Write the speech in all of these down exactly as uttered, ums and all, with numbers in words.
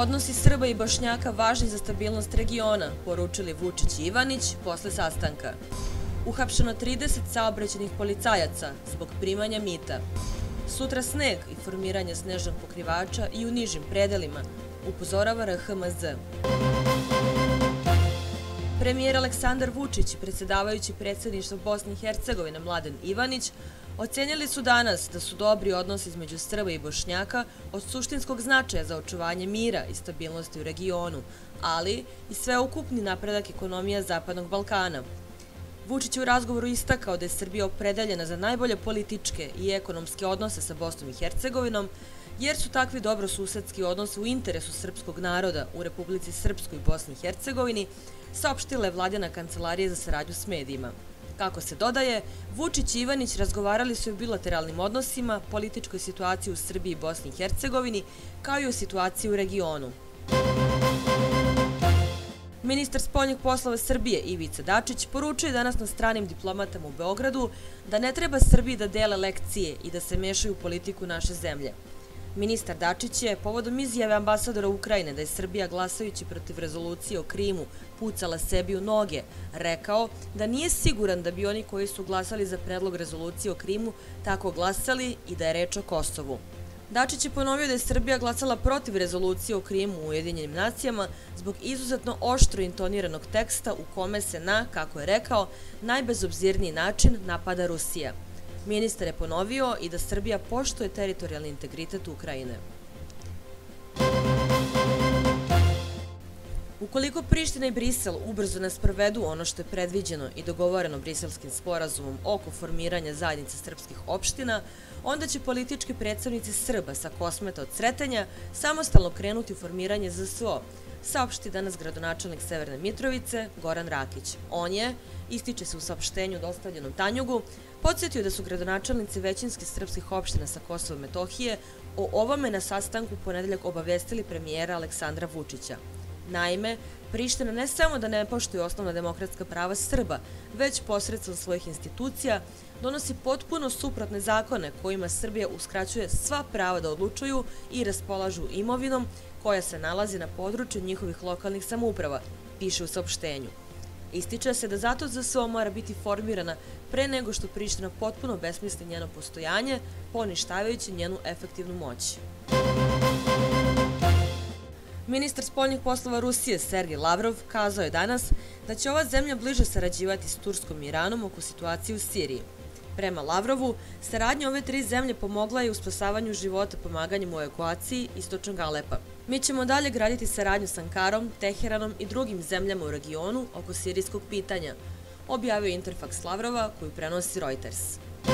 Odnosi Srba i Bošnjaka važni za stabilnost regiona, poručili Vučić i Ivanić posle sastanka. Uhapšeno trideset saobraćajnih policajaca zbog primanja mita. Sutra sneg i formiranje snežnog pokrivača i u nižim predelima, upozorava R H M Z. Premijer Aleksandar Vučić i predsjedavajući predsjedništva Bosne i Hercegovine Mladen Ivanić ocenjili su danas da su dobri odnosi između Srba i Bošnjaka od suštinskog značaja za očuvanje mira i stabilnosti u regionu, ali i sveukupni napredak ekonomija Zapadnog Balkana. Vučić je u razgovoru istakao da je Srbija opredeljena za najbolje političke i ekonomske odnose sa Bosnom i Hercegovinom, jer su takvi dobrosusedski odnosi u interesu srpskog naroda u Republici Srpskoj i Bosni i Hercegovini, saopštila je Vladina kancelarija za saradnju s medijima. Kako se dodaje, Vučić i Ivanić razgovarali su o bilateralnim odnosima, političkoj situaciji u Srbiji i Bosni i Hercegovini, kao i o situaciji u regionu. Ministar spoljnih poslova Srbije Ivica Dačić poručio je danas na stranim diplomatama u Beogradu da ne treba Srbiji da dele lekcije i da se mešaju u politiku naše zemlje. Ministar Dačić je, povodom izjave ambasadora Ukrajine da je Srbija glasajući protiv rezolucije o Krimu pucala sebi u noge, rekao da nije siguran da bi oni koji su glasali za predlog rezolucije o Krimu tako glasali i da je reč o Kosovu. Dačić je ponovio da je Srbija glasala protiv rezolucije o Krimu u Ujedinjenim nacijama zbog izuzetno oštro intoniranog teksta u kome se na, kako je rekao, najbezobzirniji način napada Rusija. Ministar je ponovio i da Srbija poštuje teritorijalni integritet Ukrajine. Ukoliko Priština i Brisel ubrzo ne sprovedu ono što je predviđeno i dogovoreno Briselskim sporazumom oko formiranja zajednice srpskih opština, onda će politički predstavnici Srba sa Kosmeta od Sretanja samostalno krenuti u formiranje Z S O, saopšti danas gradonačelnik Severne Mitrovice Goran Rakić. On je, ističe se u saopštenju dostavljenom Tanjugu, podsjetio da su gradonačelnici većinskih srpskih opština sa Kosova i Metohije o ovome na sastanku u ponedeljak obavestili premijera Aleksandra Vučića. Naime, Priština ne samo da ne poštuje osnovna demokratska prava Srba, već posredstvom svojih institucija donosi potpuno suprotne zakone kojima Srbija uskraćuje sva prava da odlučuju i raspolažu imovinom koja se nalazi na području njihovih lokalnih samouprava, piše u saopštenju. Ističe se da zato Z S O mora biti formirana pre nego što Priština potpuno besmisli njeno postojanje, poništavajući njenu efektivnu moć. Ministar spoljnih poslova Rusije Sergej Lavrov kazao je danas da će ova zemlja bliže sarađivati s Turskom i Iranom oko situacije u Siriji. Prema Lavrovu, saradnja ove tri zemlje pomogla je u spasavanju života pomaganjem u evakuaciji istočnog Alepa. Mi ćemo dalje graditi saradnju s Ankarom, Teheranom i drugim zemljama u regionu oko sirijskog pitanja, objavio je Interfax Lavrova koju prenosi Reuters.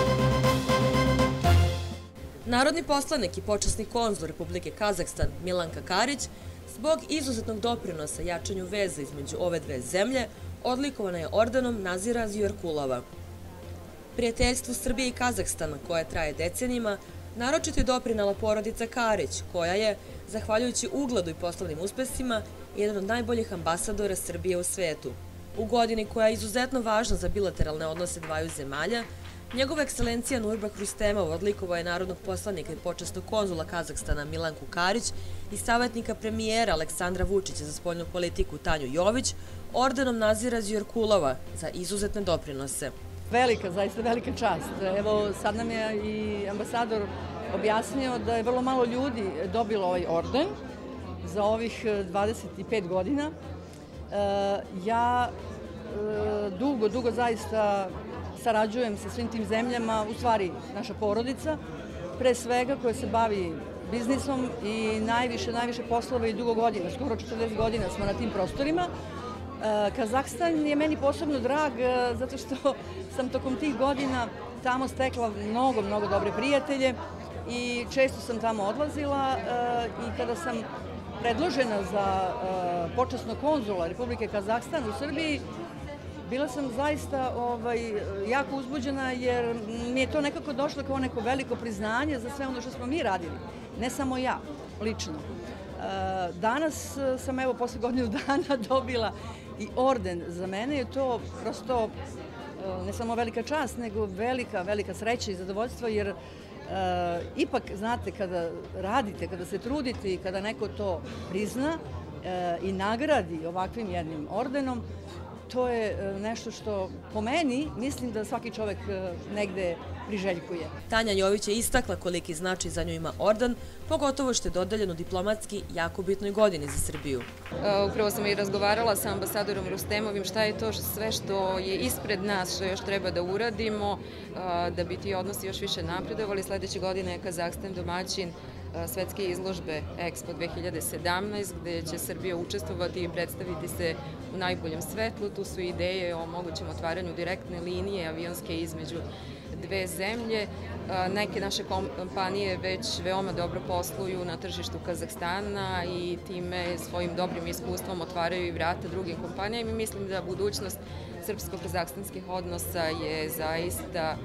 Narodni poslanik i počasni konzul Republike Kazahstan Milanka Karić zbog izuzetnog doprinosa jačanju veza između ove dve zemlje odlikovana je ordenom Nazira Zujorkulova. Prijateljstvu Srbije i Kazahstana, koje traje decenijima, naročito je doprinala porodica Karić, koja je, zahvaljujući ugledu i poslovnim uspesima, jedan od najboljih ambasadora Srbije u svetu. U godini koja je izuzetno važna za bilateralne odnose dvaju zemalja, Njegova ekscelencija Nurbak Rustemov odlikovao je narodnog poslanika i počasnog konzula Kazahstana Milanku Karić i savjetnika premijera Aleksandra Vučića za spoljnu politiku Tanju Jović ordenom Nazira Zujorkulova za izuzetne doprinose. Velika, zaista velika čast. Evo, sad nam je i ambasador objasnio da je vrlo malo ljudi dobilo ovaj orden za ovih dvadeset pet godina. Ja dugo, dugo zaista sarađujem sa svim tim zemljama, u stvari naša porodica, pre svega koja se bavi biznisom i najviše, najviše poslova i dugo godina, skoro četrdeset godina smo na tim prostorima. Kazahstan je meni posebno drag zato što sam tokom tih godina tamo stekla mnogo, mnogo dobre prijatelje i često sam tamo odlazila i kada sam predložena za počasnog konzula Republike Kazahstan u Srbiji, bila sam zaista jako uzbuđena jer mi je to nekako došlo kao neko veliko priznanje za sve ono što smo mi radili. Ne samo ja, lično. Danas sam evo posle godinu dana dobila i orden. Za mene je to prosto ne samo velika čast, nego velika, velika sreća i zadovoljstvo jer ipak, znate, kada radite, kada se trudite i kada neko to prizna i nagradi ovakvim jednim ordenom, to je nešto što po meni mislim da svaki čovek negde priželjkuje. Tanja Jović je istakla koliki značaj za nju ima orden, pogotovo što je dodeljen u diplomatski jako bitnoj godini za Srbiju. Upravo sam i razgovarala sa ambasadorom Rustemovim šta je to sve što je ispred nas, što još treba da uradimo, da bi ti odnosi još više napredovali. Sledeće godine je Kazahstan domaćin svetske izložbe Expo dve hiljade sedamnaest, gde će Srbija učestvovati i predstaviti se u najboljem svetlu. Tu su ideje o mogućem otvaranju direktne linije avionske između dve zemlje. Neke naše kompanije već veoma dobro posluju na tržištu Kazahstana i time svojim dobrim iskustvom otvaraju i vrata drugim kompanijama i mislim da budućnost srpsko-kazahstanskih odnosa je zaista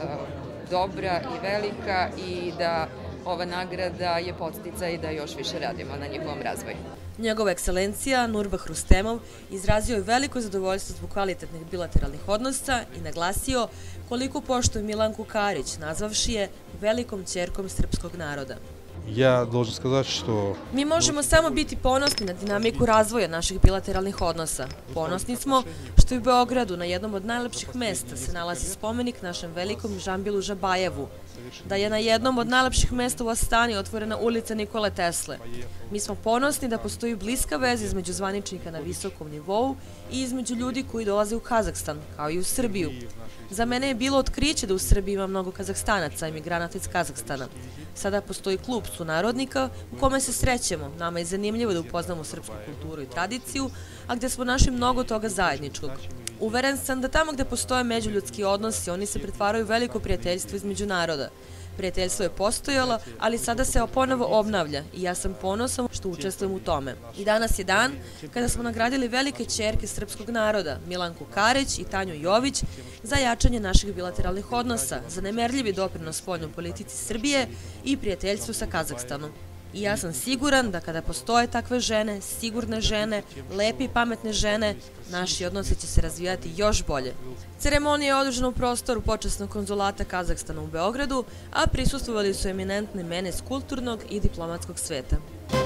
dobra i velika i da ova nagrada je podsticaj da još više radimo na njihovom razvoju. Njegova ekscelencija Nurbah Rustemov izrazio je veliko zadovoljstvo zbog kvalitetnih bilateralnih odnosa i naglasio koliko poštuje Milanku Karić, nazvavši je velikom ćerkom srpskog naroda. Ja должен сказать, что... Mi možemo samo biti ponosni na dinamiku razvoja naših bilateralnih odnosa. Ponosni smo što i u Beogradu na jednom od najlepših mesta se nalazi spomenik našem velikom Žambilu Žabajevu, da je na jednom od najlepših mesta u Astani otvorena ulica Nikole Tesle. Mi smo ponosni da postoji bliska veza između zvaničnika na visokom nivou i između ljudi koji dolaze u Kazahstan, kao i u Srbiju. Za mene je bilo otkriće da u Srbiji ima mnogo Kazahstanaca, emigranata iz Kazahstana. Sada postoji klub sunarodnika u kome se srećemo. Nama je zanimljivo da upoznamo srpsku kulturu i tradiciju, a gde smo našli mnogo toga zajedničkog. Uveren sam da tamo gde postoje međuljudski odnosi, oni se pretvaraju u veliko prijateljstvo između naroda. Prijateljstvo je postojalo, ali sada se ponovo obnavlja i ja sam ponosan što učestvujem u tome. I danas je dan kada smo nagradili velike ćerke srpskog naroda, Milanku Karić i Tanju Jović, za jačanje naših bilateralnih odnosa, za nemerljivi doprinos spoljnoj politici Srbije i prijateljstvu sa Kazahstanom. I ja sam siguran da kada postoje takve žene, sigurne žene, lepe i pametne žene, naši odnosi će se razvijati još bolje. Ceremonija je održana u prostoru počasnog konzulata Kazahstana u Beogradu, a prisustvovali su eminentne mene s kulturnog i diplomatskog sveta.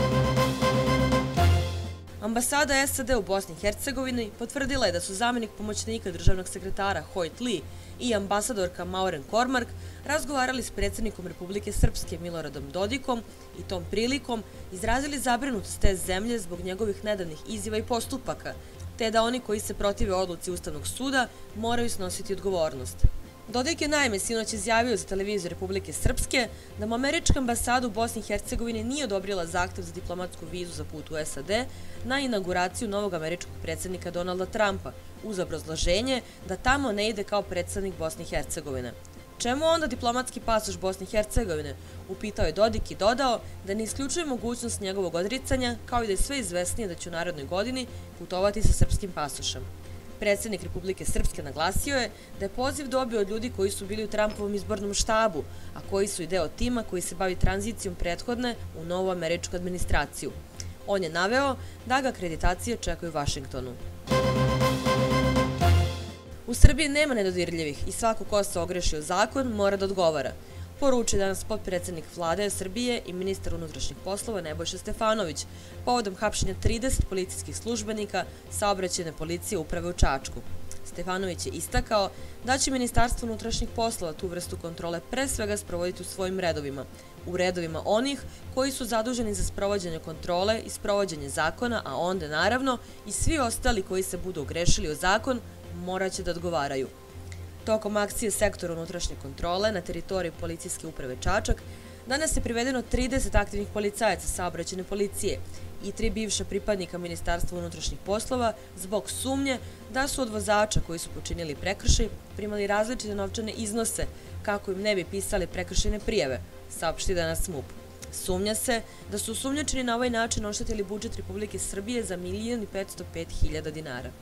Ambasada S A D u Bosni i Hercegovini potvrdila je da su zamenik pomoćnika državnog sekretara Hoyt Lee i ambasadorka Mauren Kormark razgovarali s predsjednikom Republike Srpske Miloradom Dodikom i tom prilikom izrazili zabrinutost te zemlje zbog njegovih nedavnih izjava i postupaka, te da oni koji se protive odluci Ustavnog suda moraju snositi odgovornost. Dodik je naime sinoć izjavio za televiziju Republike Srpske da mu američka ambasada u Bosni i Hercegovini nije odobrila zahtev za diplomatsku vizu za put u S A D na inauguraciju novog američkog predsjednika Donalda Trumpa, uz obrazloženje da tamo ne ide kao predsjednik Bosne i Hercegovine. Čemu onda diplomatski pasoš Bosne i Hercegovine? Upitao je Dodik i dodao da ne isključuje mogućnost njegovog odricanja, kao i da je sve izvesnije da će u narednoj godini putovati sa srpskim pasošem. Predsjednik Republike Srpske naglasio je da je poziv dobio od ljudi koji su bili u Trumpovom izbornom štabu, a koji su i deo tima koji se bavi tranzicijom prethodne u novu američku administraciju. On je naveo da ga akreditacije čekaju u Vašingtonu. U Srbiji nema nedodirljivih i svako ko se ogreši o zakon mora da odgovara, poručio danas potpredsjednik Vlade Srbije i ministar unutrašnjih poslova Nebojša Stefanović povodom hapšenja trideset policijskih službenika saobraćajne policije uprave u Čačku. Stefanović je istakao da će Ministarstvo unutrašnjih poslova tu vrstu kontrole pre svega sprovoditi u svojim redovima, u redovima onih koji su zaduženi za sprovođenje kontrole i sprovođenje zakona, a onda naravno i svi ostali koji se budu ogrešili o zakon morat će da odgovaraju. Tokom akcije sektora unutrašnje kontrole na teritoriji policijske uprave Čačak danas je privedeno trideset aktivnih policajaca saobraćajne policije i tri bivša pripadnika Ministarstva unutrašnjih poslova zbog sumnje da su od vozača koji su počinili prekršaj primali različite novčane iznose kako im ne bi pisali prekršajne prijave, saopšti danas M U P. Sumnja se da su osumnjičeni na ovaj način oštetili budžet Republike Srbije za milion i petsto pet hiljada dinara.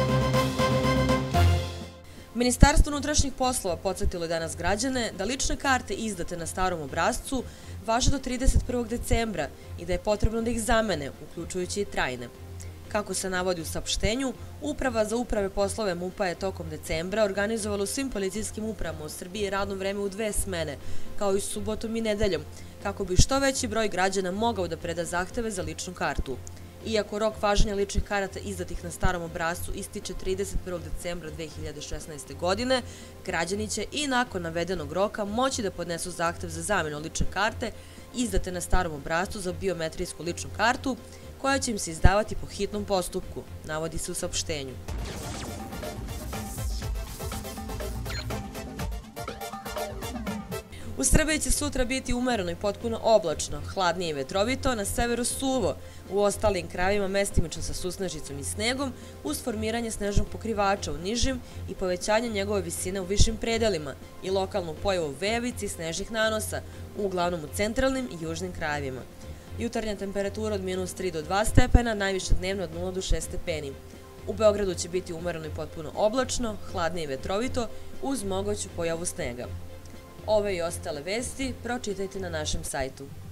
Ministarstvo unutrašnjih poslova podsjetilo je danas građane da lične karte izdate na starom obrascu važe do trideset prvog decembra i da je potrebno da ih zamene, uključujući i trajne. Kako se navodi u saopštenju, Uprava za uprave poslove MUP-a je tokom decembra organizovala u svim policijskim upravama u Srbiji radno vreme u dve smene, kao i subotom i nedeljom, kako bi što veći broj građana mogao da preda zahteve za ličnu kartu. Iako rok važenja ličnih karata izdatih na starom obrascu ističe trideset prvog decembra dve hiljade šesnaeste. godine, građani će i nakon navedenog roka moći da podnesu zahtev za zamenu lične karte izdate na starom obrascu za biometrijsku ličnu kartu, koja će im se izdavati po hitnom postupku, navodi se u saopštenju. U Srbiji će sutra biti umereno i potpuno oblačno, hladnije i vetrovito, na severu suvo, u ostalim krajevima mestimično sa susnežicom i snegom, uz formiranje snežnog pokrivača u nižim i povećanje njegove visine u višim predelima i lokalnu pojavu vejavica i snežnih nanosa, uglavnom u centralnim i južnim krajevima. Jutarnja temperatura od minus tri do dva stepena, najviše dnevno od nula do šest stepeni. U Beogradu će biti umereno i potpuno oblačno, hladnije i vetrovito, uz moguću pojavu snega. Ove i ostale vesti pročitajte na našem sajtu.